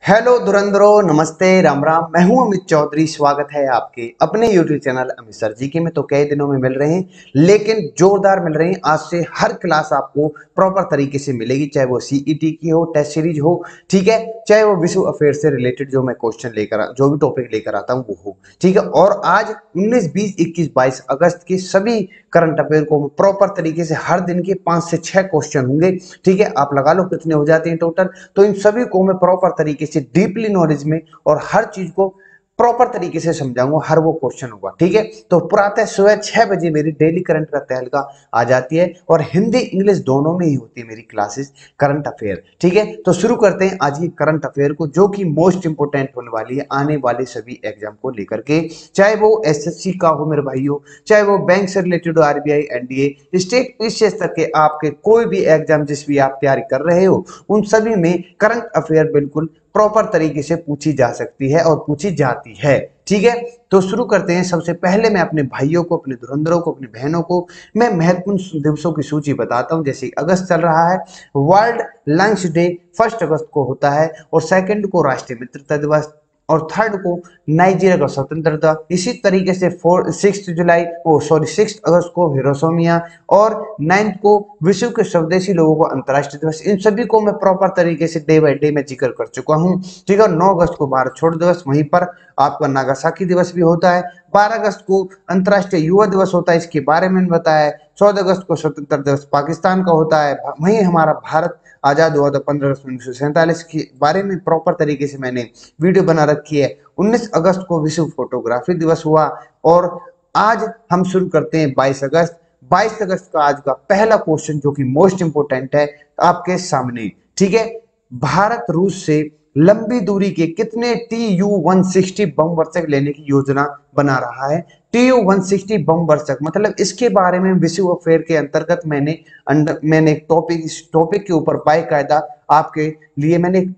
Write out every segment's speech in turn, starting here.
Hello धुरंधरो, नमस्ते, राम राम। मैं हूं अमित चौधरी। स्वागत है आपके अपने YouTube channel Amit sir ji के में। तो कई दिनों में मिल रहे हैं, लेकिन जोरदार मिल रहे हैं। आज से हर क्लास आपको प्रॉपर तरीके से मिलेगी, चाहे वो सीईटी की हो, टेस्ट सीरीज हो, ठीक है, चाहे वो विश्व अफेयर से रिलेटेड जो मैं क्वेश्चन लेकर जो भी टॉपिक लेकर आता हूं वो हो, ठीक है। और आज 19, 20, 21, 22 अगस्त के सभी करंट अफेयर को प्रॉपर तरीके से हर दिन के 5 से 6 क्वेश्चन होंगे, ठीक है। आप लगा लो कितने हो जाते हैं टोटल। तो इन सभी को मैं प्रॉपर तरीके से डीपली नॉलेज में और हर चीज को प्रॉपर तरीके से समझाऊंगा। हर वो क्वेश्चन होगा, ठीक है। तो प्रातः सुबह 6 बजे मेरी डेली करंट का तहलका आ जाती है और हिंदी इंग्लिश दोनों में ही होती है मेरी क्लासेस करंट अफेयर, ठीक है। तो शुरू करते हैं आज की करंट अफेयर को, जो कि मोस्ट इंपोर्टेंट होने वाली है आने वाले सभी एग्जाम को लेकर के, चाहे वो एसएससी का हो मेरे भाइयों, चाहे वो बैंक से रिलेटेड हो, आरबीआई, एनडीए, स्टेट पीसीएस तक के आपके कोई भी एग्जाम जिस भी आप तैयारी कर रहे हो, उन सभी में करंट अफेयर बिल्कुल प्रॉपर तरीके से पूछी जा सकती है और पूछी जाती है, ठीक है। तो शुरू करते हैं। सबसे पहले मैं अपने भाइयों को, अपने धुरंधरों को, अपनी बहनों को मैं महत्वपूर्ण दिवसों की सूची बताता हूं। जैसे अगस्त चल रहा है, वर्ल्ड लंग्स डे 1 अगस्त को होता है, और 2 को राष्ट्रीय मित्रता दिवस, और 3 को नाइजीरिया का स्वतंत्रता। इसी तरीके से 6 अगस्त को हिरोशिमा, और 9 को विश्व के स्वदेशी लोगों को अंतर्राष्ट्रीय दिवस। इन सभी को मैं प्रॉपर तरीके से डे बाय डे में जिक्र कर चुका हूं, ठीक है। 9 अगस्त को भारत छोड़ो दिवस, वहीं पर आपका नागासाकी दिवस भी होता है। 12 अगस्त को अंतर्राष्ट्रीय युवा दिवस होता है, इसके बारे में बताया है। 14 अगस्त को स्वतंत्रता दिवस पाकिस्तान का होता है। वहीं हमारा भारत आजाद हुआ था 15 अगस्त 1947 के बारे में प्रॉपर तरीके से मैंने वीडियो बना रखी है। 19 अगस्त को विश्व फोटोग्राफी दिवस हुआ। और आज हम शुरू करते हैं 22 अगस्त। 22 अगस्त का आज का पहला क्वेश्चन, जो कि मोस्ट इंपोर्टेंट है आपके सामने, ठीक है। भारत रूस से लंबी दूरी के कितने TU-160 बम वर्षक लेने की योजना बना रहा है? TU-160 बम वर्षक मतलब इसके बारे में विश्व अफेयर के अंतर्गत मैंने एक टॉपिक, इस टॉपिक के ऊपर बाकायदा आपके लिए मैंने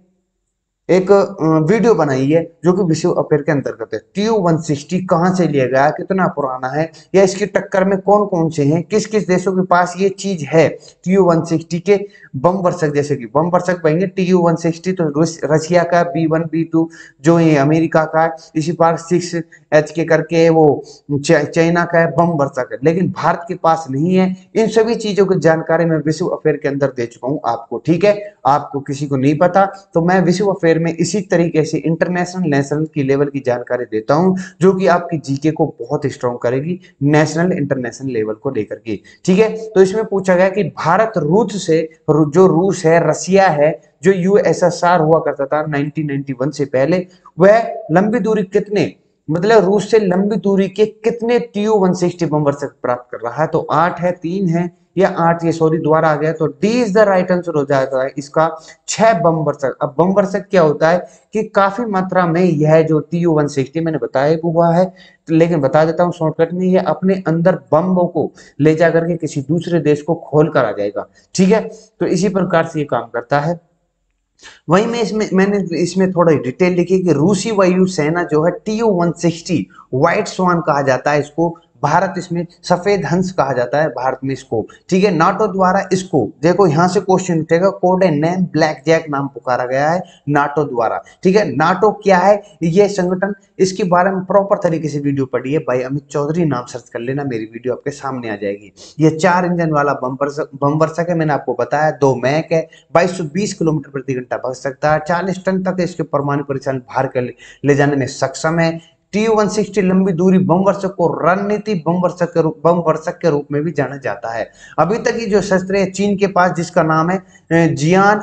एक वीडियो बनाई है, जो कि विश्व अफेयर के अंतर्गत है। TU-160 कहां से लिया गया, कितना पुराना है, या इसकी टक्कर में कौन कौन से हैं, किस किस देशों के पास ये चीज है, TU-160 के बम वर्षक। जैसे कि बम वर्षक पाएंगे TU-160 तो रशिया का, B1 B2 जो है अमेरिका का, इसी बार 6H के करके वो चाइना का है बम वर्षक है, लेकिन भारत के पास नहीं है। इन सभी चीजों की जानकारी मैं विश्व अफेयर के अंदर दे चुका हूं आपको, ठीक है। आपको किसी को नहीं पता तो मैं विश्व अफेयर में इसी तरीके से इंटरनेशनल नेशनल की लेवल की जानकारी देता हूं, जो कि आपकी जीके को बहुत स्ट्रॉन्ग करेगी नेशनल इंटरनेशनल लेवल को लेकर के, ठीक है। तो इसमें पूछा गया कि भारत रूस से, जो रूस है, रसिया है, जो यूएसएसआर हुआ करता था 1991 से पहले, वह लंबी दूरी कितने, मतलब रूस से लंबी दूरी के कितने TU-160 बम वर्षक प्राप्त कर रहा है? तो 8 है, 3 है, या 8, ये सॉरी दोबारा आ गया, तो D is the right answer हो जाएगा इसका 6 बम वर्षक। अब बम वर्षक क्या होता है कि काफी मात्रा में यह जो TU-160 मैंने बताया हुआ है, लेकिन बता देता हूँ शॉर्टकट में, ये अपने अंदर बम्बों को ले जाकर के किसी दूसरे देश को खोल कर आ जाएगा, ठीक है। तो इसी प्रकार से ये काम करता है। वहीं मैंने इसमें थोड़ा डिटेल लिखी कि रूसी वायु सेना जो है TU-160 व्हाइट स्वान कहा जाता है इसको, भारत इसमें सफेद हंस कहा जाता है भारत में इसको, ठीक है। नाटो द्वारा इसको, देखो यहां से क्वेश्चन उठेगा, कोड नेम ब्लैक जैक नाम पुकारा गया है नाटो द्वारा, ठीक है। नाटो क्या है ये संगठन, इसके बारे में प्रॉपर तरीके से वीडियो पढ़ी है, भाई अमित चौधरी नाम सर्च कर लेना, मेरी वीडियो आपके सामने आ जाएगी। ये 4 इंजन वाला बम वर्षक है, मैंने आपको बताया। 2 मैक है, 2220 किलोमीटर प्रति घंटा भाग सकता है, 40 टन तक इसके परमाणु परिचालन भार कर ले जाने में सक्षम है। TU-160 लंबी दूरी बम वर्षक को रणनीति बम वर्षक के रूप में भी जाना जाता है। अभी तक की जो शस्त्र है चीन के पास, जिसका नाम है जियान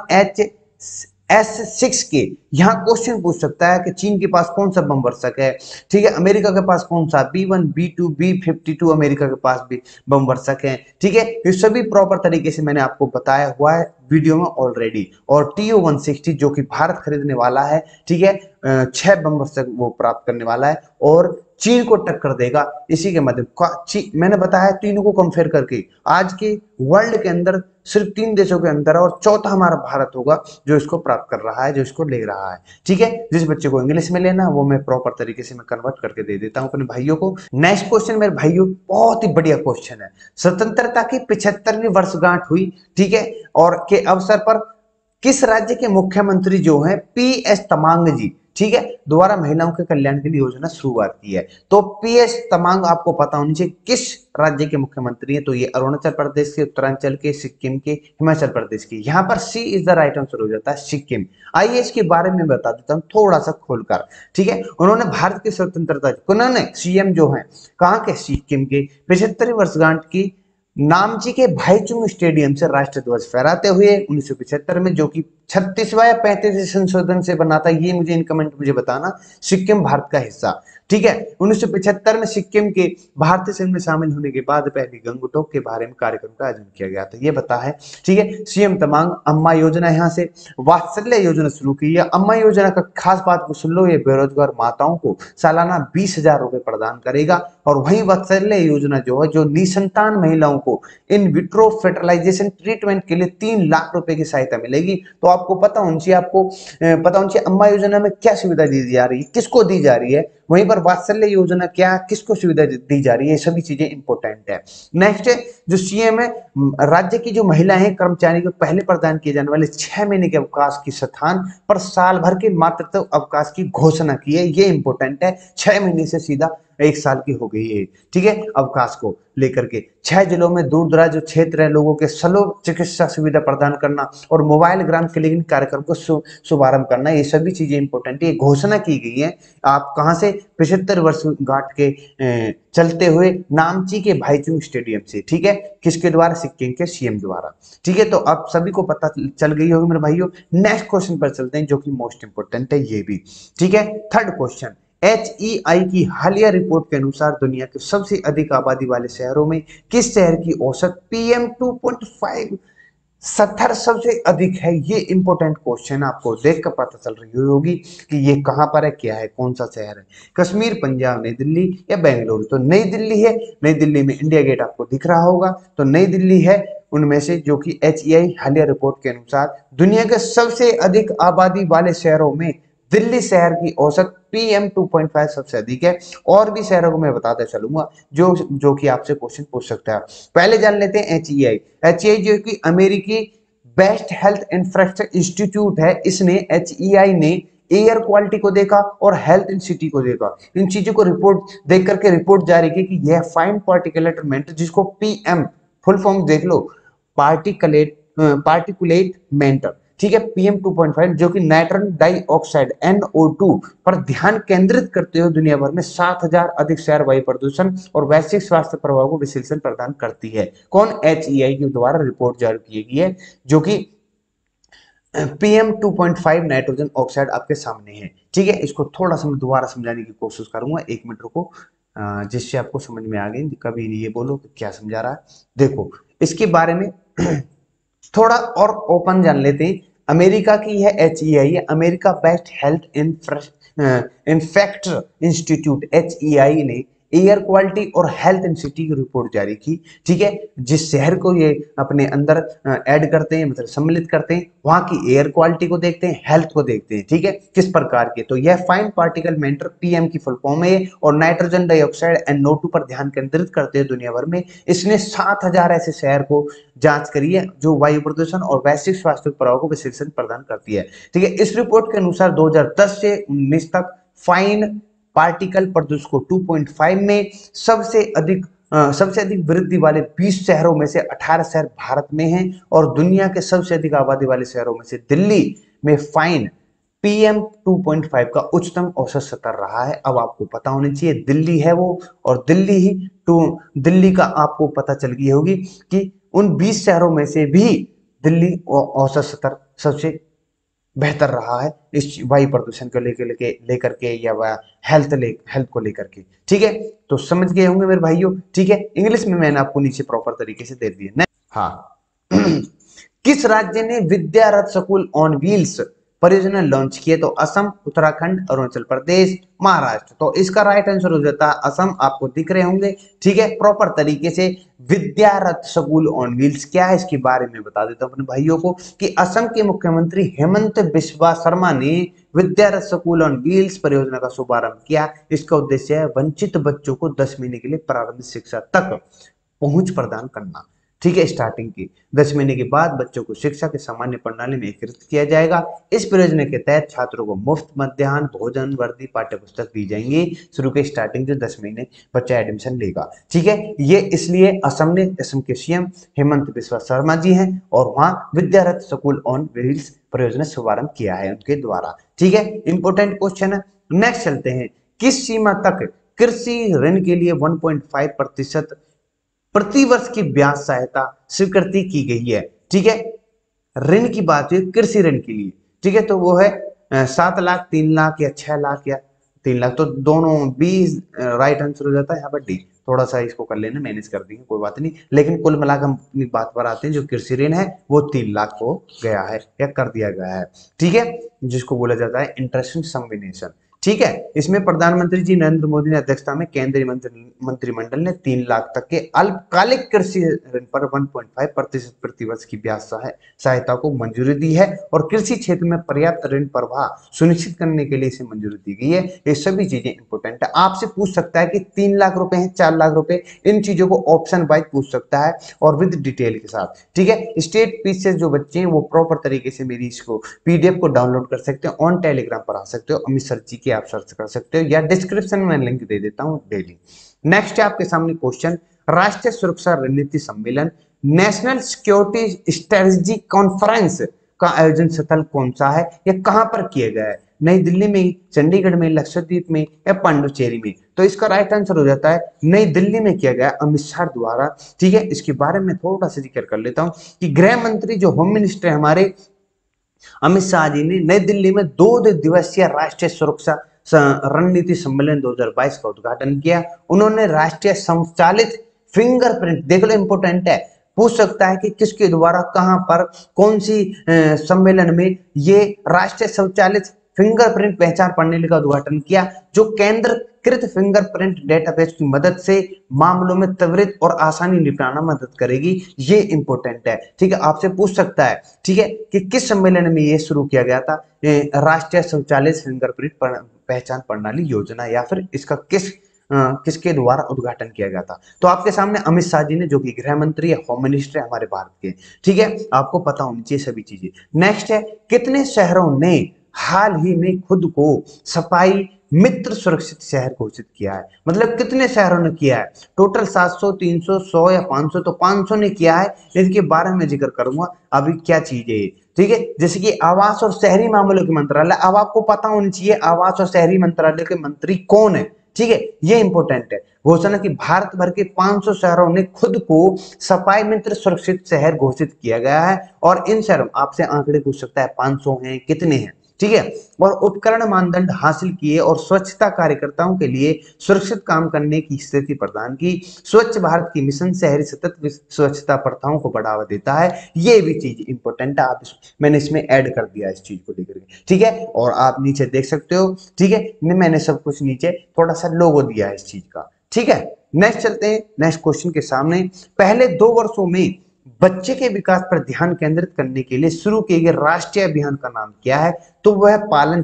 HS-6 के, यहाँ क्वेश्चन पूछ सकता है कि चीन के पास कौन सा बम वर्षक है, ठीक है। अमेरिका के पास कौन सा, B1 B2 B52 अमेरिका के पास भी बम वर्षक है, ठीक है। ये सभी प्रॉपर तरीके से मैंने आपको बताया हुआ है वीडियो में ऑलरेडी। और TU-160 जो कि भारत खरीदने वाला है, ठीक है, 6 बम वर्षक वो प्राप्त करने वाला है और चीन को टक्कर देगा इसी के माध्यम। मैंने बताया तीनों को कंपेयर करके आज के वर्ल्ड के अंदर सिर्फ 3 देशों के अंदर, और चौथा हमारा भारत होगा जो इसको प्राप्त कर रहा है, जो इसको ले रहा है, ठीक है। जिस बच्चे को इंग्लिश में लेना वो मैं प्रॉपर तरीके से मैं कन्वर्ट करके दे देता हूं अपने भाइयों को। नेक्स्ट क्वेश्चन मेरे भाइयों बहुत ही बढ़िया क्वेश्चन है। स्वतंत्रता की 75वीं वर्षगांठ हुई, ठीक है, और के अवसर पर किस राज्य के मुख्यमंत्री जो है PS तमांग जी, ठीक है, द्वारा महिलाओं के कल्याण के लिए योजना शुरुआत की है। तो PS तमांग आपको पता होनी चाहिए किस राज्य के मुख्यमंत्री हैं, तो ये अरुणाचल प्रदेश के, उत्तरांचल के, सिक्किम के, हिमाचल प्रदेश के। यहाँ पर C is the right answer हो जाता है सिक्किम। आइए इसके बारे में बता देता हूँ थोड़ा सा खोलकर, ठीक है। उन्होंने भारत की स्वतंत्रता, उन्होंने सीएम जो है कहाँ के, सिक्किम के, 75वीं वर्षगांठ की नामची के भाईचुंग स्टेडियम से राष्ट्र ध्वज फहराते हुए 1975 में, जो कि 36वां या 35वें संशोधन से बना था, ये मुझे इन कमेंट मुझे बताना, सिक्किम भारत का हिस्सा, ठीक है। 1975 में सिक्किम के भारतीय संघ में शामिल होने के बाद पहली गंगटोक के बारे में कार्यक्रम का आयोजन किया गया था, ये बता है, ठीक है। सीएम तमांग अम्मा योजना, यहाँ से वात्सल्य योजना शुरू की है। अम्मा योजना का खास बात को सुन लो, ये बेरोजगार माताओं को सालाना 20,000 रुपए प्रदान करेगा। और वही वात्सल्य योजना जो है, जो निसंतान महिलाओं को इन विट्रो फर्टिलाइजेशन ट्रीटमेंट के लिए 3 लाख रुपए की सहायता मिलेगी। तो आपको पता होना चाहिए, आपको पता होना चाहिए अम्मा योजना में क्या सुविधा दी जा रही है, किसको दी जा रही है, वहीं पर वात्सल्य योजना क्या, किसको सुविधा दी जा रही है, सभी चीजें इंपॉर्टेंट है। नेक्स्ट जो सीएम है, राज्य की जो महिला है कर्मचारी को पहले प्रदान किए जाने वाले 6 महीने के अवकाश के स्थान पर साल भर के मातृत्व अवकाश की घोषणा की है, ये इंपॉर्टेंट है। 6 महीने से सीधा 1 साल की हो गई है, ठीक है, अवकाश को लेकर के। 6 जिलों में दूर दराज जो क्षेत्र है लोगों के सुलभ चिकित्सा सुविधा प्रदान करना और मोबाइल ग्राम क्लिनिक कार्यक्रम को शुभारंभ करना, ये सभी चीजें इंपॉर्टेंट है, ये घोषणा की गई है। आप कहां से, 75 वर्षगांठ के चलते हुए नामची के भाईचुंग स्टेडियम से, ठीक है, किसके द्वारा, सिक्किम के सीएम द्वारा, ठीक है। तो आप सभी को पता चल गई होगी मेरे भाइयों। नेक्स्ट क्वेश्चन पर चलते हैं जो कि मोस्ट इंपोर्टेंट है ये भी, ठीक है। थर्ड क्वेश्चन, HEI की हालिया रिपोर्ट के अनुसार दुनिया के सबसे अधिक आबादी वाले शहरों में किस शहर की औसत PM 2.5 70 सबसे अधिक है, ये इंपॉर्टेंट क्वेश्चन आपको देखकर पता चल रही होगी कि ये कहां पर है, क्या है, कौन सा शहर है, कश्मीर, पंजाब, नई दिल्ली या बेंगलुरु। तो नई दिल्ली है, नई दिल्ली में इंडिया गेट आपको दिख रहा होगा, तो नई दिल्ली है उनमें से, जो कि HEI हालिया रिपोर्ट के अनुसार दुनिया के सबसे अधिक आबादी वाले शहरों में दिल्ली शहर की औसत PM 2.5 सबसे अधिक है। और भी शहरों को मैं बताता चलूंगा जो कि आपसे क्वेश्चन पूछ सकता है। पहले जान लेते हैं HEI जो कि अमेरिकी बेस्ट हेल्थ इंफ्रास्ट्रक्चर इंस्टीट्यूट है, इसने HEI ने एयर क्वालिटी को देखा और हेल्थ इन सिटी को देखा, इन चीजों को रिपोर्ट देख करके रिपोर्ट जारी की कि यह फाइन पार्टिकुलेट मैटर, जिसको PM फुल फॉर्म देख लो, पार्टिकुलेट मैटर, ठीक है, PM 2.5 जो कि नाइट्रन डाइऑक्साइड NO2 पर ध्यान केंद्रित करते हुए दुनिया भर में 7,000 अधिक शहर वायु प्रदूषण और वैश्विक स्वास्थ्य प्रभाव को विश्लेषण प्रदान करती है। कौन, HEI के द्वारा रिपोर्ट जारी की गई है, जो कि PM 2.5 नाइट्रोजन ऑक्साइड आपके सामने है, ठीक है। इसको थोड़ा सा मैं दोबारा समझाने की कोशिश करूंगा, 1 मिनट रुको, जिससे आपको समझ में आ गई, कभी नहीं ये बोलो कि क्या समझा रहा है। देखो इसके बारे में थोड़ा और ओपन जान लेते हैं। अमेरिका की है HEI, America based health infector institute HEI ने एयर क्वालिटी और हेल्थ इन सिटी की रिपोर्ट जारी की, ठीक है। जिस शहर को ये अपने अंदर ऐड करते हैं, मतलब सम्मिलित करते हैं, वहां की एयर क्वालिटी को देखते हैं, हेल्थ को देखते हैं, ठीक है, किस प्रकार के। तो यह फाइन पार्टिकल मैटर PM की फुल फॉर्म है और नाइट्रोजन डाइऑक्साइड NO2 पर ध्यान केंद्रित करते हैं दुनिया भर में। इसने 7,000 ऐसे शहर को जांच करी है जो वायु प्रदूषण और वैश्विक स्वास्थ्य प्रभाव को विश्लेषण प्रदान करती है, ठीक है। इस रिपोर्ट के अनुसार 2010 से 19 तक फाइन पार्टिकल प्रदूषण को 2.5 में सबसे अधिक वृद्धि वाले 20 शहरों में से 18 शहर भारत में हैं और दुनिया के सबसे अधिक आबादी वाले शहरों में से दिल्ली में फाइन PM 2.5 का उच्चतम औसत स्तर रहा है। अब आपको पता होना चाहिए दिल्ली है वो, और दिल्ली का आपको पता चल गई होगी कि उन 20 शहरों में से भी दिल्ली औसत स्तर सबसे बेहतर रहा है इस वायु प्रदूषण को लेकर के या हेल्थ को लेकर के, ठीक है। तो समझ गए होंगे मेरे भाइयों, ठीक है। इंग्लिश में मैंने आपको नीचे प्रॉपर तरीके से दे दिया। हाँ किस राज्य ने Vidya Rath school on wheels परियोजना लॉन्च किए, तो असम, उत्तराखंड, अरुणाचल प्रदेश, महाराष्ट्र। तो इसका राइट आंसर हो जाता है असम, आपको दिख रहे होंगे, ठीक है, प्रॉपर तरीके से। विद्यारथ स्कूल ऑन व्हील्स क्या है, इसके बारे में बता देता हूं अपने भाइयों को कि असम के मुख्यमंत्री हेमंत बिस्वा शर्मा ने विद्यारथ स्कूल ऑन व्हील्स परियोजना का शुभारंभ किया। इसका उद्देश्य है वंचित बच्चों को 10 महीने के लिए प्रारंभिक शिक्षा तक पहुंच प्रदान करना, ठीक है, स्टार्टिंग की 10 महीने के बाद बच्चों को शिक्षा के सामान्य प्रणाली में एकीकृत किया जाएगा। इस परियोजना के तहत छात्रों को मुफ्त मध्याह्न भोजन, वर्दी, पाठ्य पुस्तक दी जाएंगी। शुरू के स्टार्टिंग जो 10 महीने बच्चा एडमिशन लेगा। ठीक है, ये इसलिए असम के सीएम हेमंत बिस्वा शर्मा जी हैं और वहां विद्यारथ स्कूल ऑन व्हील्स परियोजना शुभारंभ किया है उनके द्वारा। ठीक है, इंपोर्टेंट क्वेश्चन है। नेक्स्ट चलते हैं, किस सीमा तक कृषि ऋण के लिए 1.5% प्रतिवर्ष की ब्याज सहायता स्वीकृति की गई है? ठीक है, ऋण की बात हुई कृषि ऋण के लिए। ठीक है, तो वो है 7 लाख, 3 लाख या 6 लाख या 3 लाख, तो दोनों 20 राइट आंसर हो जाता है यहाँ पर डी। थोड़ा सा इसको कर लेना, मैनेज कर देंगे, कोई बात नहीं, लेकिन कुल मिलाकर हम अपनी बात पर आते हैं। जो कृषि ऋण है वो 3 लाख हो गया है या कर दिया गया है। ठीक है, जिसको बोला जाता है इंटरेस्टिंग कॉम्बिनेशन। ठीक है, इसमें प्रधानमंत्री जी नरेंद्र मोदी ने अध्यक्षता में केंद्रीय मंत्रिमंडल ने 3 लाख तक के अल्पकालिक कृषि ऋण पर 1.5% प्रतिवर्ष की ब्याज सहायता को मंजूरी दी है और कृषि क्षेत्र में पर्याप्त ऋण प्रवाह सुनिश्चित करने के लिए इसे मंजूरी दी गई है। ये सभी चीजें इंपोर्टेंट है। आपसे पूछ सकता है कि 3 लाख रुपए हैं, 4 लाख रुपए, इन चीजों को ऑप्शन वाइज पूछ सकता है और विद डिटेल के साथ। ठीक है, स्टेट पीसेस जो बच्चे हैं वो प्रॉपर तरीके से मेरी इसको पीडीएफ को डाउनलोड कर सकते हो, ऑन टेलीग्राम पर आ सकते हो, अमित सर जी के आप सर्च कर सकते हो या डिस्क्रिप्शन में लिंक दे देता हूं डेली। नेक्स्ट है आपके सामने क्वेश्चन, राष्ट्रीय सुरक्षा रणनीति सम्मेलन नेशनल सिक्योरिटी स्ट्रेटजी कॉन्फ्रेंस का आयोजन स्थल कौन सा है या कहां पर किया गया है? नई दिल्ली में, चंडीगढ़ में, लक्षद्वीप में या पांडुचेरी में? तो इसका राइट आंसर हो जाता है नई दिल्ली में किया गया अमित शाह द्वारा। ठीक है, इसके बारे में थोड़ा सा जिक्र कर लेता हूं कि गृह मंत्री जो होम मिनिस्टर है हमारे अमित शाह जी ने नई दिल्ली में 2 दिवसीय राष्ट्रीय सुरक्षा रणनीति सम्मेलन 2022 का उद्घाटन किया। उन्होंने राष्ट्रीय संचालित फिंगरप्रिंट, देख लो इंपोर्टेंट है, पूछ सकता है कि किसके द्वारा, कहां पर, कौन सी सम्मेलन में ये राष्ट्रीय स्वचालित फिंगरप्रिंट पहचान प्रणाली का उद्घाटन किया, जो केंद्रीकृत फिंगरप्रिंट डेटाबेस की मदद से मामलों में त्वरित और आसानी निपटाना मदद करेगी। ये इंपोर्टेंट है। ठीक है, आपसे पूछ सकता है, ठीक है, कि किस सम्मेलन में ये शुरू किया गया था, राष्ट्रीय स्वचालित फिंगरप्रिंट पहचान प्रणाली योजना, या फिर इसका किसके द्वारा उद्घाटन किया गया था? तो आपके सामने अमित शाह जी ने, जो कि गृह मंत्री है, होम मिनिस्टर है हमारे भारत के। ठीक है, आपको पता होनी चाहिए सभी चीजें। नेक्स्ट है, कितने शहरों ने हाल ही में खुद को सफाई मित्र सुरक्षित शहर घोषित किया है? मतलब कितने शहरों ने किया है? टोटल 700, 300, 100 या 500? तो 500 ने किया है। इसके बारे में जिक्र करूंगा अभी क्या चीज है। ठीक है, जैसे कि आवास और शहरी मामलों के मंत्रालय, अब आपको पता होनी चाहिए आवास और शहरी मंत्रालय के मंत्री कौन है। ठीक है, ये इंपोर्टेंट है। घोषणा की भारत भर के 500 शहरों ने खुद को सफाई मित्र सुरक्षित शहर घोषित किया गया है और इन शहरों, आपसे आंकड़े पूछ सकता है 500 हैं, कितने हैं? ठीक है, और उपकरण मानदंड हासिल किए और स्वच्छता कार्यकर्ताओं के लिए सुरक्षित काम करने की स्थिति प्रदान की। स्वच्छ भारत की मिशन शहरी सतत स्वच्छता प्रथाओं को बढ़ावा देता है। ये भी चीज इंपोर्टेंट है, मैंने इसमें ऐड कर दिया इस चीज को लेकर के। ठीक है, और आप नीचे देख सकते हो। ठीक है, मैंने सब कुछ नीचे थोड़ा सा लोगो दिया है इस चीज का। ठीक है, नेक्स्ट चलते हैं नेक्स्ट क्वेश्चन के सामने। पहले 2 वर्षों में बच्चे के विकास पर ध्यान केंद्रित करने के लिए शुरू किए गए राष्ट्रीय अभियान का नाम क्या है? तो वह पालन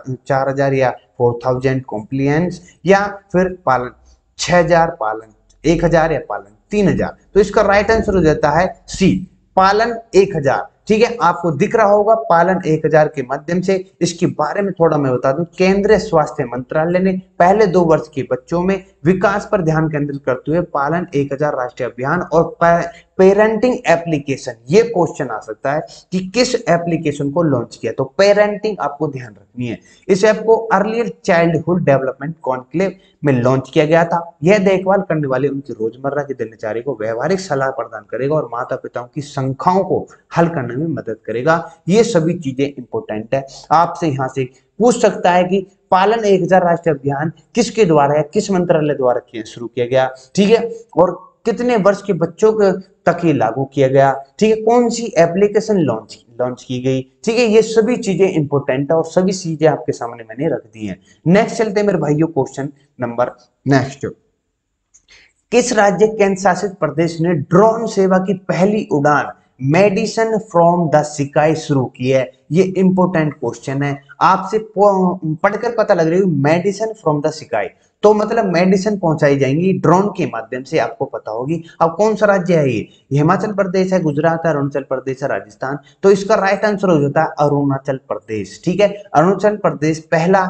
4000 या 4000 कॉम्प्लियंस, या फिर पालन 6000, पालन 1000 या पालन 3000? तो इसका राइट आंसर हो जाता है सी, पालन 1000। ठीक है, आपको दिख रहा होगा पालन 1000 के माध्यम से। इसके बारे में थोड़ा मैं बता दूं, केंद्रीय स्वास्थ्य मंत्रालय ने पहले 2 वर्ष के बच्चों में विकास पर ध्यान केंद्रित करते हुए पालन 1000 राष्ट्रीय अभियान और पेरेंटिंग एप्लीकेशन, ये क्वेश्चन आ सकता है कि किस एप्लीकेशन को लॉन्च किया? तो पेरेंटिंग आपको ध्यान रखनी है। इस ऐप को अर्लियर चाइल्डहुड डेवलपमेंट कॉन्क्लेव में लॉन्च किया गया था। यह देखभाल करने वाले उनकी रोजमर्रा की दिनचर्या को व्यवहारिक सलाह प्रदान करेगा और माता पिताओं की शंकाओं को हल करने में मदद करेगा। ये सभी चीजें इंपोर्टेंट है। आपसे यहाँ से पूछ सकता है कि पालन 1000 राष्ट्रीय अभियान किसके द्वारा या किस मंत्रालय द्वारा शुरू किया गया? ठीक है, और कितने वर्ष के बच्चों के तक ये लागू किया गया? ठीक है, कौन सी एप्लीकेशन लॉन्च की गई? ठीक है, ये सभी चीजें इंपोर्टेंट है और सभी चीजें आपके सामने मैंने रख दी हैं। नेक्स्ट चलते हैं मेरे भाइयों, क्वेश्चन नंबर नेक्स्ट। किस राज्य केंद्र शासित प्रदेश ने ड्रोन सेवा की पहली उड़ान मेडिसिन फ्रॉम द सिकाई शुरू की है? ये इंपॉर्टेंट क्वेश्चन है, आपसे पढ़कर पता लग रही है मेडिसिन फ्रॉम द सिकाई, तो मतलब मेडिसिन पहुंचाई जाएंगी ड्रोन के माध्यम से, आपको पता होगी। अब कौन सा राज्य है ये? हिमाचल प्रदेश है, गुजरात है, अरुणाचल प्रदेश है, राजस्थान। तो इसका राइट आंसर हो जाता है अरुणाचल प्रदेश। ठीक है, अरुणाचल प्रदेश पहला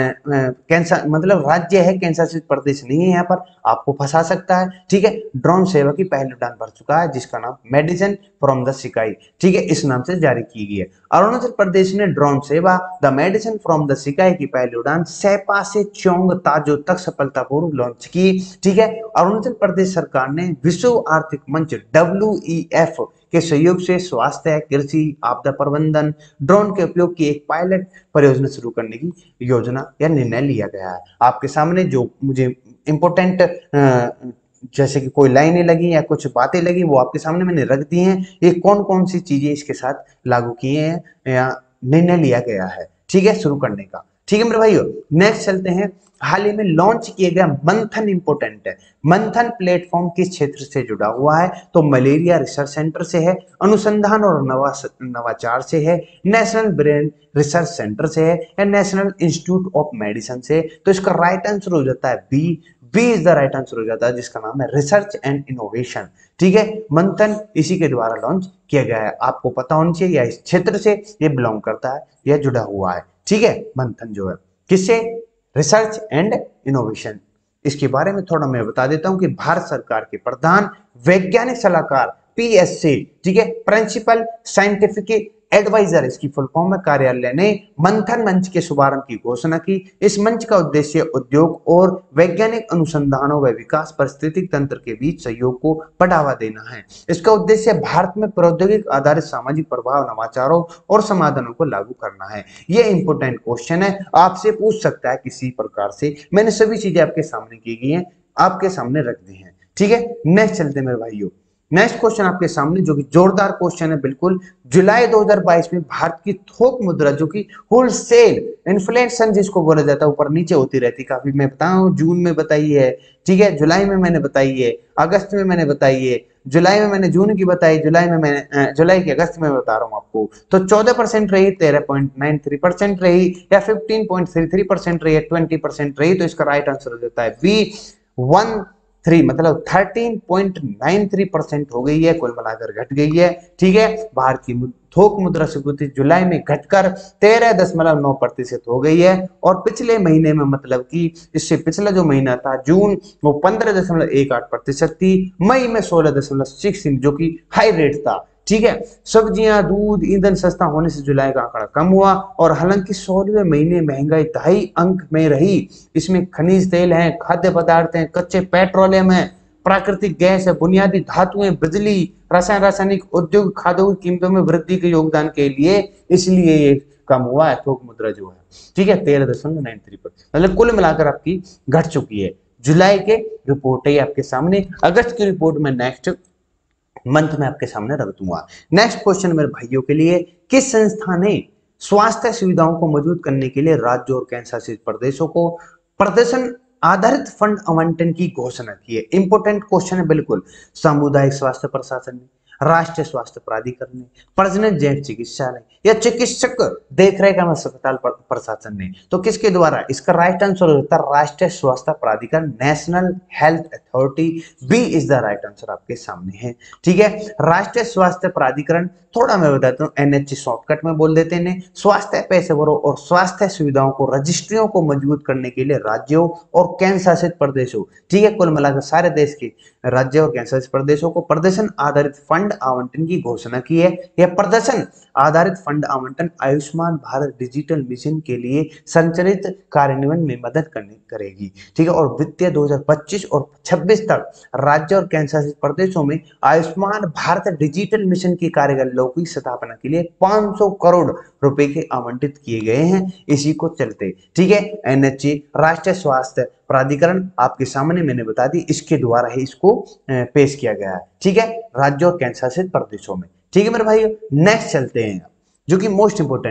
कैंसर मतलब राज्य है, कैंसर शासित प्रदेश नहीं है। यहाँ पर आपको फंसा सकता है। ठीक है, ड्रोन सेवा की पहली उड़ान भर चुका है जिसका नाम मेडिसिन फ्रॉम द सिकाई, ठीक है, इस नाम से जारी की गई है। अरुणाचल प्रदेश ने ड्रोन सेवा द मेडिसिन फ्रॉम द सिकाई की पहली उड़ान सेपा से चोंग ताजो तक सफलतापूर्वक लॉन्च की। ठीक है, अरुणाचल प्रदेश सरकार ने विश्व आर्थिक मंच WEF के सहयोग से स्वास्थ्य, कृषि, आपदा प्रबंधन, ड्रोन के उपयोग की एक पायलट परियोजना शुरू करने की योजना या निर्णय लिया गया है। आपके सामने जो मुझे इंपोर्टेंट जैसे कि कोई लाइनें लगी या कुछ बातें लगी वो आपके सामने मैंने रख दी हैं। ये कौन कौन सी चीजें इसके साथ लागू किए हैं या निर्णय लिया गया है, ठीक है, शुरू करने का। ठीक है मेरे भाइयों, नेक्स्ट चलते हैं। हाल ही में लॉन्च किया गया मंथन इंपोर्टेंट है। मंथन प्लेटफॉर्म किस क्षेत्र से जुड़ा हुआ है? तो मलेरिया रिसर्च सेंटर से है, अनुसंधान और नवाचार से है, नेशनल ब्रेन रिसर्च सेंटर से है, या नेशनल इंस्टीट्यूट ऑफ मेडिसिन से। तो इसका राइट आंसर हो जाता है B. B is the right answer हो जाता है, जिसका नाम है रिसर्च एंड इनोवेशन। ठीक है, मंथन इसी के द्वारा लॉन्च किया गया है। आपको पता होना चाहिए या इस क्षेत्र से ये बिलोंग करता है या जुड़ा हुआ है। ठीक है, मंथन जो है किससे? Research and innovation. इसके बारे में थोड़ा मैं बता देता हूं कि भारत सरकार के प्रधान वैज्ञानिक सलाहकार PSC, ठीक है, प्रिंसिपल साइंटिफिक एडवाइजर इसकी फुल फॉर्म है, कार्यालय ने मंथन मंच के शुभारंभ की घोषणा की। इस मंच का उद्देश्य उद्योग और वैज्ञानिक अनुसंधानों व विकास पारिस्थितिक तंत्र के बीच सहयोग को बढ़ावा देना है। इसका उद्देश्य भारत में प्रौद्योगिक आधारित सामाजिक प्रभाव, नवाचारों और समाधानों को लागू करना है। यह इंपोर्टेंट क्वेश्चन है, आपसे पूछ सकता है किसी प्रकार से। मैंने सभी चीजें आपके सामने की गई हैं, आपके सामने रख दी हैं। ठीक है, नेक्स्ट चलते मेरे भाइयों। नेक्स्ट क्वेश्चन आपके सामने जो कि जोरदार क्वेश्चन है बिल्कुल। जुलाई 2022 में भारत की थोक मुद्रा जो कि होलसेल इन्फ्लेशन जिसको बोला जाता है, ऊपर नीचे होती रहती, काफी मैं बताऊं जून में बताई है, ठीक है, जुलाई में मैंने बताई है, अगस्त में मैंने बताई है, जुलाई में मैंने जून की बताई, जुलाई में मैंने जुलाई की अगस्त में बता रहा हूं आपको। तो 14% रही, 13.93% रही, या 15.33% रही, या 20% रही। तो इसका राइट आंसर हो जाता है बी 13, मतलब 13.93% हो गई है, कुल मिलाकर घट गई है। ठीक है, भारत की थोक मुद्रास्फीति जुलाई में घटकर 13.9% हो गई है। और पिछले महीने में मतलब कि इससे पिछला जो महीना था जून, वो 15.18% थी। मई में 16.6 जो कि हाई रेट था। ठीक है, सब्जियां, दूध, ईंधन सस्ता होने से जुलाई का आंकड़ा कम हुआ। और हालांकि 16वें महीने महंगाई 2.5 अंक में रही। इसमें खनिज तेल है, खाद्य पदार्थ है, कच्चे पेट्रोलियम है, प्राकृतिक गैस है, बुनियादी धातुएं, बिजली, रासायनिक उद्योग, खाद्यों की कीमतों में वृद्धि के योगदान के लिए, इसलिए ये कम हुआ है थोक मुद्रा जो है। ठीक है, 13.93%, मतलब कुल मिलाकर आपकी घट चुकी है। जुलाई के रिपोर्ट है आपके सामने, अगस्त की रिपोर्ट में नेक्स्ट मंथ में आपके सामने रख दूंगा। नेक्स्ट क्वेश्चन मेरे भाइयों के लिए, किस संस्था ने स्वास्थ्य सुविधाओं को मजबूत करने के लिए राज्यों और केंद्र शासित प्रदेशों को प्रदर्शन आधारित फंड आवंटन की घोषणा की है? इंपोर्टेंट क्वेश्चन है बिल्कुल। सामुदायिक स्वास्थ्य प्रशासन ने, राष्ट्रीय स्वास्थ्य प्राधिकरण ने, प्रजनन जैव चिकित्सालय या चिकित्सक देखरेख एवं अस्पताल प्रशासन ने। तो किसके द्वारा? इसका राइट आंसर होता है राष्ट्रीय स्वास्थ्य प्राधिकरण, national health authority. B is the right answer आपके सामने है। ठीक है, राष्ट्रीय स्वास्थ्य प्राधिकरण, थोड़ा मैं बताता हूँ, NHC शॉर्टकट में बोल देते हैं। स्वास्थ्य पेशेवरों और स्वास्थ्य सुविधाओं को, रजिस्ट्रियों को मजबूत करने के लिए राज्यों और केंद्र शासित प्रदेशों, ठीक है, कुल मिलाकर सारे देश के राज्यों और केंद्र शासित प्रदेशों को प्रदर्शन आधारित फंड आवंटन की घोषणा की है। यह प्रदर्शन आधारित फंड आवंटन आयुष्मान भारत डिजिटल मिशन के लिए संचालित कार्यान्वयन में मदद करेगी। ठीक है, और वित्तीय 2025 और 26 तक राज्य और केंद्र शासित प्रदेशों में आयुष्मान भारत डिजिटल मिशन की कार्यालयों की स्थापना के लिए 500 करोड़ रुपए के आवंटित किए गए हैं। इसी को चलते, ठीक है, NHC राष्ट्रीय स्वास्थ्य प्राधिकरण आपके सामने मैंने बता दी, इसके द्वारा ही इसको पेश किया गया है। ठीक है, राज्यों और केंद्र शासित प्रदेशों में। ठीक है मेरे भाई, नेक्स्ट चलते हैं जो कि मोस्ट इंपोर्टेंट है।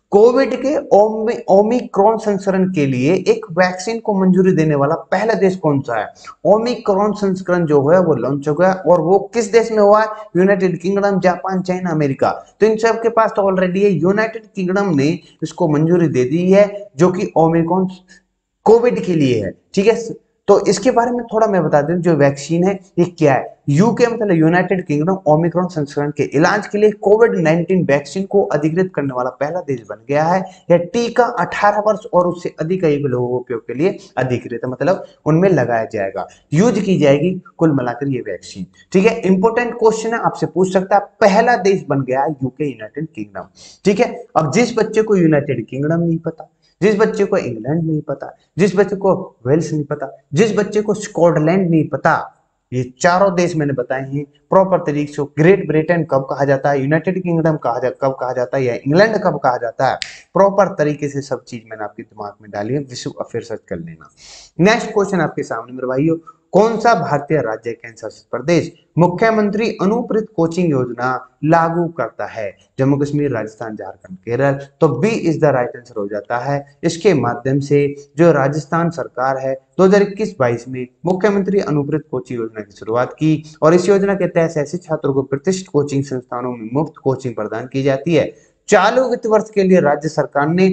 कोविड के ओमिक्रॉन संस्करण के लिए एक वैक्सीन को मंजूरी देने वाला पहला देश कौन सा है? ओमिक्रॉन संस्करण जो है वो लॉन्च हो गया, और वो किस देश में हुआ है? United Kingdom, Japan, China, America. तो इन सब के पास तो ऑलरेडी है। यूनाइटेड किंगडम ने इसको मंजूरी दे दी है, जो कि ओमिक्रॉन कोविड के लिए है। ठीक है, तो इसके बारे में थोड़ा मैं बता दूं, जो वैक्सीन है ये क्या है। यूके मतलब यूनाइटेड किंगडम ओमिक्रॉन संस्करण के इलाज के लिए कोविड 19 वैक्सीन को अधिकृत करने वाला पहला देश बन गया है। यह टीका 18 वर्ष और उससे अधिक आयु के लोगों के उपयोग के लिए अधिकृत है, मतलब उनमें लगाया जाएगा, यूज की जाएगी कुल मिलाकर ये वैक्सीन। ठीक है, इंपोर्टेंट क्वेश्चन है, आपसे पूछ सकता है, पहला देश बन गया है यूके, यूनाइटेड किंगडम। ठीक है, अब जिस बच्चे को यूनाइटेड किंगडम नहीं पता, जिस बच्चे को इंग्लैंड नहीं पता, जिस बच्चे को वेल्स नहीं पता, जिस बच्चे को स्कॉटलैंड नहीं पता, ये चारों देश मैंने बताए हैं प्रॉपर तरीके से। ग्रेट ब्रिटेन कब कहा जाता है, यूनाइटेड किंगडम कब कहा जाता है, या इंग्लैंड कब कहा जाता है, प्रॉपर तरीके से सब चीज मैंने आपके दिमाग में डाली है, विश्व अफेयर सर्च कर लेना। नेक्स्ट क्वेश्चन आपके सामने मेरे भाइयों, कौन सा भारतीय राज्य केंद्र शासित प्रदेश मुख्यमंत्री अनुप्रेरित कोचिंग योजना लागू करता है? जम्मू कश्मीर, राजस्थान, झारखंड, केरल। तो B is the right answer हो जाता है। इसके माध्यम से जो राजस्थान सरकार है 2021-22 में मुख्यमंत्री अनुप्रेरित कोचिंग योजना की शुरुआत की, और इस योजना के तहत ऐसे छात्रों को प्रतिष्ठित कोचिंग संस्थानों में मुफ्त कोचिंग प्रदान की जाती है। चालू वित्त वर्ष के लिए राज्य सरकार ने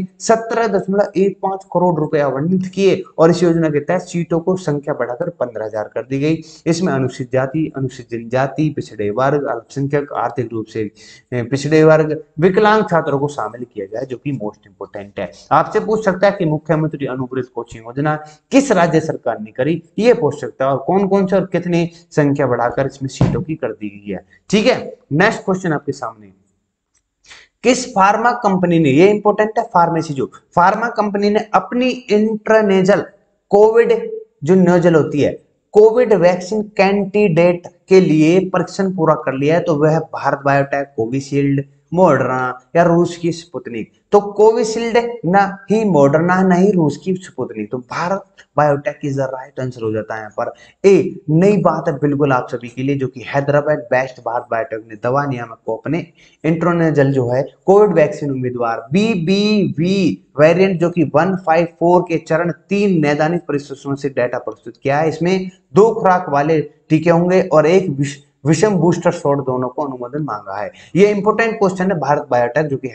17.15 करोड़ रुपए आवंटित किए, और इस योजना के तहत सीटों को संख्या बढ़ाकर 15,000 कर दी गई। इसमें अनुसूचित जाति, अनुसूचित जनजाति, पिछड़े वर्ग, अल्पसंख्यक, आर्थिक रूप से पिछड़े वर्ग, विकलांग छात्रों को शामिल किया जाए, जो कि मोस्ट इंपोर्टेंट है। आपसे पूछ सकता है कि मुख्यमंत्री अनुप्रेरित कोचिंग योजना किस राज्य सरकार ने करी, ये पूछ सकता है, और कौन कौन से और कितनी संख्या बढ़ाकर इसमें सीटों की कर दी गई है। ठीक है, नेक्स्ट क्वेश्चन आपके सामने, किस फार्मा कंपनी ने, ये इंपॉर्टेंट है, फार्मेसी जो फार्मा कंपनी ने अपनी इंट्रानेजल कोविड जो नोजल होती है कोविड वैक्सीन कैंडिडेट के लिए परीक्षण पूरा कर लिया है? तो वह भारत बायोटेक, कोविशील्ड, मॉडर्ना या रूस की स्पुतनिक। तो कोविशील्ड ना ही मॉडर्ना ना ही रूस की स्पुतनिक, तो Bharat Biotech is the right answer हो जाता है यहाँ पर। ए नई बात है बिल्कुल आप सभी के लिए, जो कि हैदराबाद बेस्ट भारत बायोटेक ने दवा नियामक को अपने इंट्रोनेजल जो है कोविड वैक्सीन उम्मीदवार बीबीवी वेरिएंट जो कि 154 के चरण 3 नैदानिक परिस्थितियों से डेटा प्रस्तुत किया है। इसमें 2 खुराक वाले टीके होंगे और एक विषम बूस्टर शॉट, दोनों को अनुमोदन मांगा है। ये इंपोर्टेंट क्वेश्चन है, भारत बायोटेक जो कि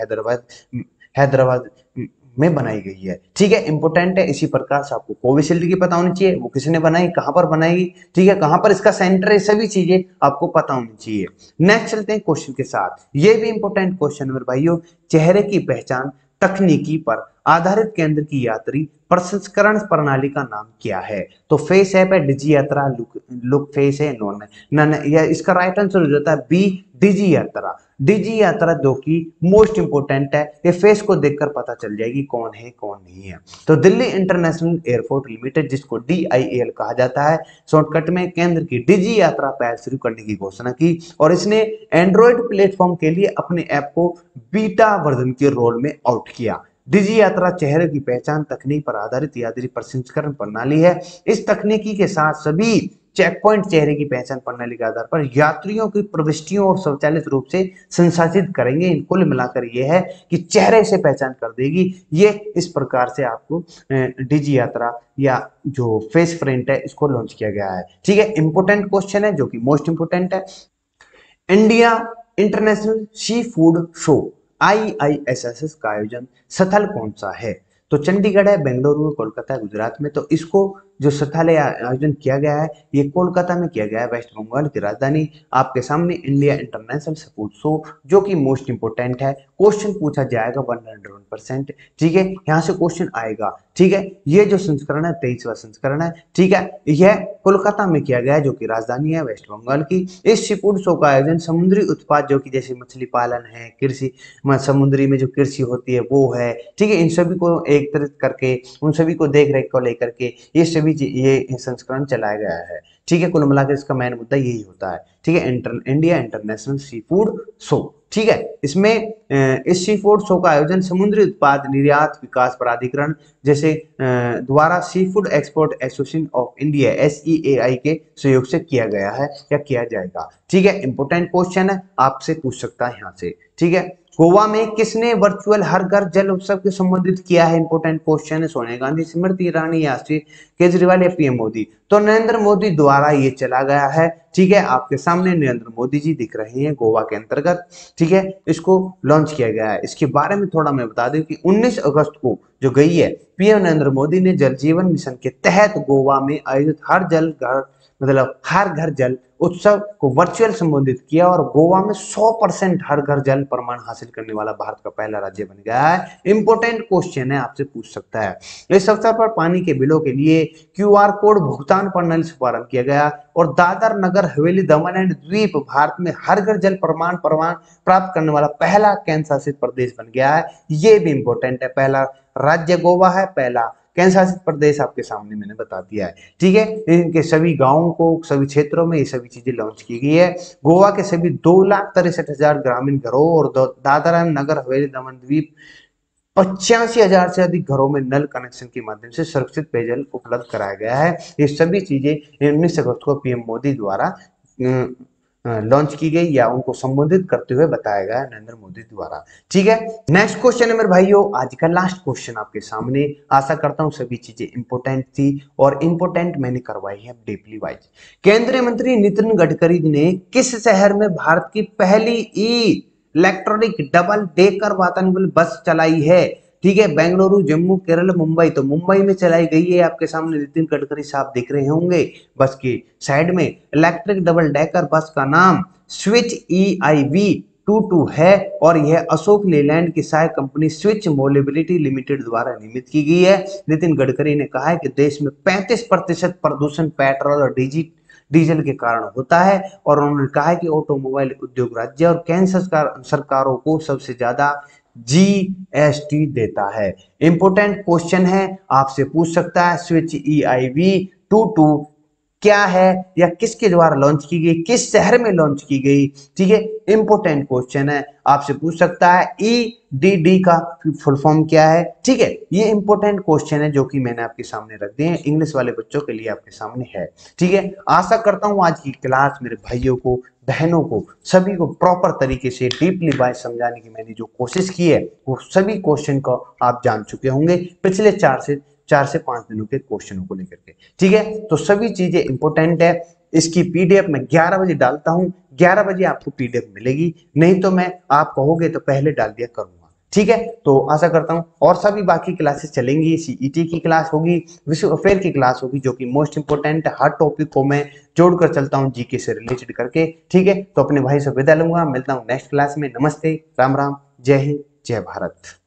हैदराबाद में बनाई गई है। ठीक है, इंपोर्टेंट है। इसी प्रकार से आपको कोविशील्ड की पता होनी चाहिए, वो किसने बनाई, कहां पर बनाई, ठीक है, कहां पर इसका सेंटर है, सभी चीजें आपको पता होनी चाहिए। नेक्स्ट चलते हैं क्वेश्चन के साथ, ये भी इंपोर्टेंट क्वेश्चन है भाइयों। चेहरे की पहचान तकनीकी पर आधारित केंद्र की यात्री प्रसंस्करण प्रणाली का नाम क्या है? तो फेस ऐप है, डिजी यात्रा, लुक फेस है, नॉन या इसका राइट आंसर हो जाता है बी, डिजी यात्रा। डिजी यात्रा जो कि मोस्ट इंपोर्टेंट है, ये फेस को देखकर पता चल जाएगी कौन है कौन नहीं है। तो दिल्ली इंटरनेशनल एयरपोर्ट लिमिटेड, जिसको DIAL कहा जाता है शॉर्टकट में, केंद्र की डिजी यात्रा पहल शुरू करने की घोषणा की, और इसने एंड्रॉइड प्लेटफॉर्म के लिए अपने ऐप को बीटा वर्जन के रोल में आउट किया। डिजी यात्रा चेहरे की पहचान तकनीक पर आधारित यात्री प्रसंस्करण प्रणाली है। इस तकनीकी के साथ सभी चेक पॉइंट चेहरे की पहचान प्रणाली के आधार पर यात्रियों की प्रविष्टियों और स्वचालित रूप से संसाधित करेंगे। कुल मिलाकर यह है कि चेहरे से पहचान कर देगी। ये इस प्रकार से आपको डिजी यात्रा या जो फेस प्रिंट है इसको लॉन्च किया गया है। ठीक है, इंपोर्टेंट क्वेश्चन है जो कि मोस्ट इंपोर्टेंट है। India international seafood show IISS का आयोजन स्थल कौन सा है? तो चंडीगढ़ है, बेंगलुरु है, कोलकाता है, गुजरात में। तो इसको जो स्थल आयोजन किया गया है ये कोलकाता में किया गया है, वेस्ट बंगाल की राजधानी। आपके सामने इंडिया इंटरनेशनल फूड शो, जो कि मोस्ट इंपोर्टेंट है, क्वेश्चन पूछा जाएगा 101%। ठीक है, यहाँ से क्वेश्चन आएगा। ठीक है, ये जो संस्करण है 23वां संस्करण है। ठीक है, यह कोलकाता में किया गया है जो कि राजधानी है वेस्ट बंगाल की। इस सी फूड शो का आयोजन समुद्री उत्पाद जो कि जैसे मछली पालन है, कृषि समुद्री में जो कृषि होती है वो है, ठीक है, इन सभी को एकत्रित करके उन सभी को देख रेख को लेकर के ये सभी ये संस्करण चलाया गया है। ठीक है, कुल मिलाकर इसका मेन मुद्दा यही होता है। ठीक है, India international seafood show. ठीक है, इसमें इस सी फूड शो का आयोजन समुद्री उत्पाद निर्यात विकास प्राधिकरण जैसे द्वारा seafood export association of India SEAI के सहयोग से किया गया है या किया जाएगा। ठीक है, इंपोर्टेंट क्वेश्चन है, आपसे पूछ सकता है यहाँ से। ठीक है, गोवा में किसने वर्चुअल हर घर जल उत्सव के संबोधित किया है? इंपोर्टेंट क्वेश्चन है। सोनिया गांधी, स्मृति ईरानी या श्री केजरीवाल या पीएम मोदी? तो नरेंद्र मोदी द्वारा ये चला गया है। ठीक है, आपके सामने नरेंद्र मोदी जी दिख रहे हैं गोवा के अंतर्गत। ठीक है, इसको लॉन्च किया गया है। इसके बारे में थोड़ा मैं बता दूं कि 19 अगस्त को जो गई है, पीएम नरेंद्र मोदी ने जल जीवन मिशन के तहत गोवा में आयोजित हर घर जल उत्सव को वर्चुअल संबोधित किया और गोवा में 100% हर घर जल प्रमाण हासिल करने वाला भारत का पहला राज्य बन गया है। इंपोर्टेंट क्वेश्चन है, आपसे पूछ सकता है। इस अवसर पर पानी के बिलों के लिए क्यूआर कोड भुगतान प्रणाली शुभारंभ किया गया और दादर नगर हवेली दमन एंड द्वीप भारत में हर घर जल प्रमाण प्राप्त करने वाला पहला केंद्र शासित प्रदेश बन गया है। ये भी इंपॉर्टेंट है, पहला राज्य गोवा है, पहला केंद्र शासित प्रदेश आपके सामने मैंने बता दिया है। ठीक है, इनके सभी गांवों को, सभी क्षेत्रों में ये सभी चीजें लॉन्च की गई है। गोवा के सभी 2,63,000 ग्रामीण घरों और दादरा नगर हवेली दमन द्वीप 85,000 से अधिक घरों में नल कनेक्शन के माध्यम से सुरक्षित पेयजल उपलब्ध कराया गया है। ये सभी चीजें 19 अगस्त को पीएम मोदी द्वारा लॉन्च की गई या उनको संबोधित करते हुए बताया गया नरेंद्र मोदी द्वारा। ठीक है, नेक्स्ट क्वेश्चन है मेरे भाइयों, आज का लास्ट क्वेश्चन आपके सामने। आशा करता हूं सभी चीजें इंपोर्टेंट थी और इंपोर्टेंट मैंने करवाई है डीपली वाइज। केंद्रीय मंत्री नितिन गडकरी ने किस शहर में भारत की पहली इलेक्ट्रॉनिक डबल डेकर वातानुकूलित बस चलाई है? ठीक है, बेंगलुरु, जम्मू, केरल, मुंबई। तो मुंबई में चलाई गई है, आपके सामने नितिन गडकरी साहब दिख रहे होंगे बस की साइड में। इलेक्ट्रिक डबल डेकर बस का नाम स्विच EIV22 है और यह अशोक लेलैंड की सहायक कंपनी स्विच मोबिलिटी लिमिटेड द्वारा निर्मित की गई है। नितिन गडकरी ने कहा है कि देश में 35% प्रदूषण पेट्रोल और डीजल के कारण होता है और उन्होंने कहा है कि ऑटोमोबाइल उद्योग राज्य और केंद्र सरकारों को सबसे ज्यादा GST देता है। इंपोर्टेंट क्वेश्चन है, आपसे पूछ सकता है स्विच EIV22 क्या है या किसके द्वारा लॉन्च की गई, किस शहर में लॉन्च की गई? ठीक है, इंपोर्टेंट क्वेश्चन है, आपसे पूछ सकता है EDD का फुल फॉर्म क्या है? ठीक है, ये इंपोर्टेंट क्वेश्चन है जो कि मैंने आपके सामने रख दिए हैं, इंग्लिश वाले बच्चों के लिए आपके सामने है। ठीक है, आशा करता हूं आज की क्लास मेरे भाइयों को, बहनों को, सभी को प्रॉपर तरीके से डीपली वाइज समझाने की मैंने जो कोशिश की है वो सभी क्वेश्चन को आप जान चुके होंगे पिछले 4 से 5 दिनों के क्वेश्चनों को लेकर के। ठीक है, तो सभी चीजें इंपोर्टेंट है। इसकी PDF मैं 11 बजे डालता हूं, 11 बजे आपको PDF मिलेगी, नहीं तो मैं आप कहोगे तो पहले डाल दिया करूंगा। ठीक है, तो आशा करता हूं और सभी बाकी क्लासेस चलेंगी। CET की क्लास होगी, विश्व अफेयर की क्लास होगी जो कि मोस्ट इंपोर्टेंट है। हर टॉपिक को मैं जोड़कर चलता हूं GK से रिलेटेड करके। ठीक है, तो अपने भाई से विदा लूंगा, मिलता हूं नेक्स्ट क्लास में। नमस्ते, राम राम, जय हिंद, जय भारत।